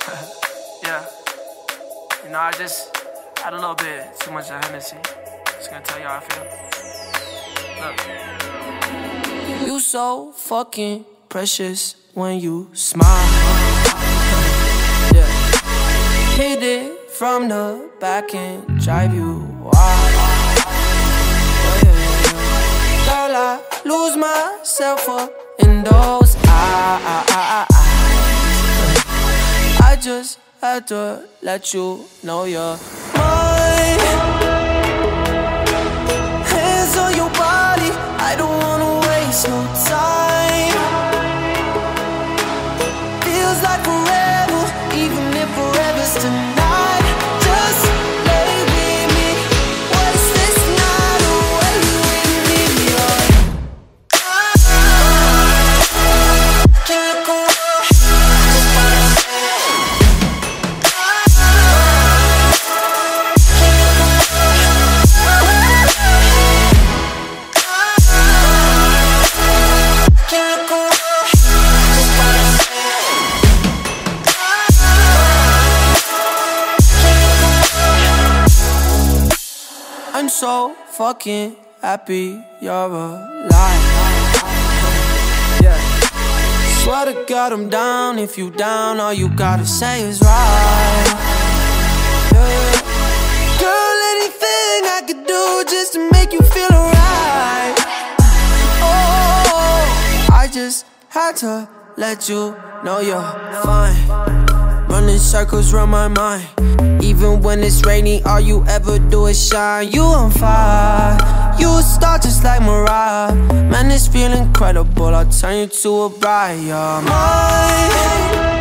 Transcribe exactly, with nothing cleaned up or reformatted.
Yeah. You know, I just had a little bit too much of Hennessy. Just gonna tell you how I feel. Look. You so fucking precious when you smile. Yeah. Hit it from the back and drive you wild. Yeah, yeah, yeah. Girl, I lose myself up in those eyes. I just had to let you know you're mine. Hands on your body, I don't wanna waste no time. Feels like forever, even if forever's tonight. Just lay with me, waste this night away with me. Can't go on. I'm so fucking happy you're alive. Yeah. Swear to God I'm down. If you down, all you gotta say is right. Yeah. Girl, anything I could do just to make you feel alright. Oh, I just had to let you know you're fine. Running circles around my mind. Even when it's rainy, all you ever do is shine. You on fire, you a star just like Mariah. Man, this feel incredible, I'll turn you to a bride. You're mine.